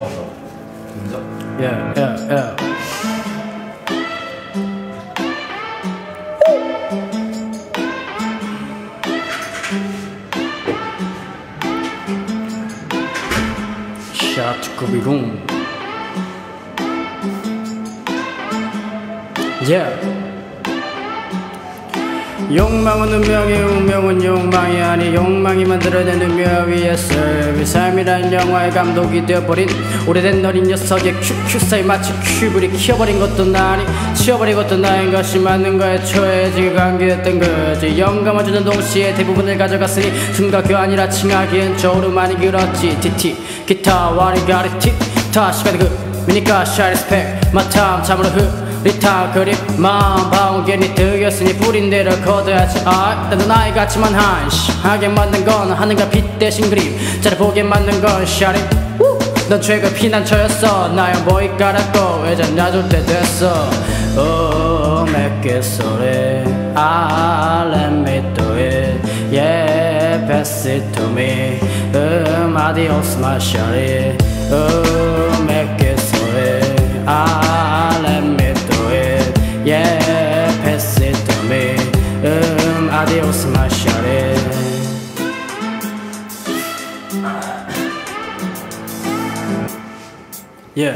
인정? Yeah, yeah, yeah. Shot to be room. Yeah. 욕망은 운명이 운명은 욕망이 아니 욕망이 만들어낸 운명 위에 설 삶이란 영화의 감독이 되어버린 오래된 어린 녀석의 큐큐사이 마치 큐브를 키워버린 것도 나니 치워버린 것도 나인 것이 맞는 거에 초해지게 관계했던 거지 영감을 주는 동시에 대부분을 가져갔으니 tum과 교환이라 칭하기엔 저우로 많이 길었지 TT 기타 와리 가리티 다 시간이 미니까 샤리 스펙 마탐 참으로 리타 그립 마음 바운 괜히 들였으니 뿌린 대로 걷어야지 나도 나이 같지만 한심하게 만든 건 하늘과 빛 대신 그림 잘 보게 만든 건 샤리 넌 최고 피난처였어 나의 머리 깔았고 이제 놔줄 때 됐어 make it sorry let me do it yeah pass it to me adios my shawty make it sorry let me Yeah, pass it to me. Adios, my shawty. Yeah.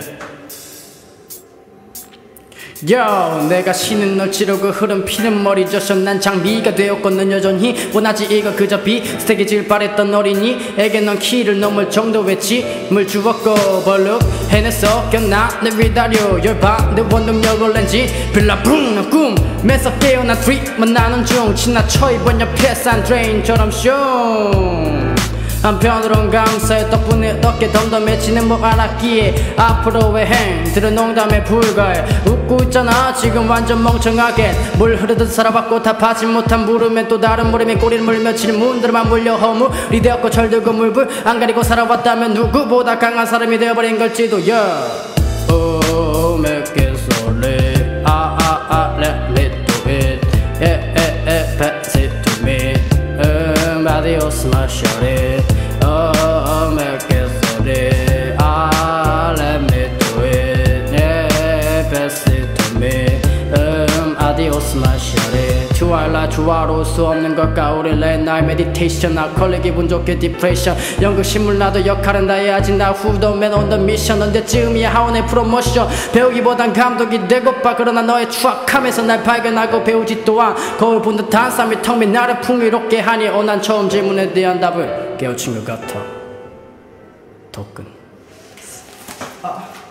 Yo, 내가 쉬는 널 치르고 흐름 피는 머리 젖어 난 장비가 되었건 여전히 원하지 이거 그저 비슷해질 바랬던 어린이에게 넌 키를 넘을 정도였지 물 주웠고 벌룩 해냈어 껴나 내 위다려 열반 내 원동력을 낸지 빌라붕 꿈에서 깨어난 트립만 나는 중 지나쳐 이번 옆에 산드레인처럼 슝 한편으론 감사해 덕분에 어깨 덤덤해지는 법 알았기에 앞으로의 행들은 농담에 불과해 웃고 있잖아 지금 완전 멍청하게 물 흐르듯 살아봤고 답하지 못한 물음에 또 다른 물음에 꼬리를 물며 치는 문들만 물려 허물이 되었고 철들고 물불 안 가리고 살아왔다면 누구보다 강한 사람이 되어버린 걸지도 yeah. Oh make it sorry let me do it yeah pass it to me adios my shawty make it sorry let me do it yeah pass it to me adios my shawty 트와일라이트 조화로울 수 없는 걸까 우리 late night meditation 나 컬리 기분 좋게 디프레션 연극신물 나도 역할은 다 해야지 나 후도맨 on the mission 언제쯤이야 하원의 프로모션 배우기보단 감독이 되고파 그러나 너의 추악함에서 날 발견하고 배우지 또한 거울 본 듯한 쌈이 텅 빈 나를 풍요롭게 하니 난 처음 질문에 대한 답을 깨우친 것 같아 덕근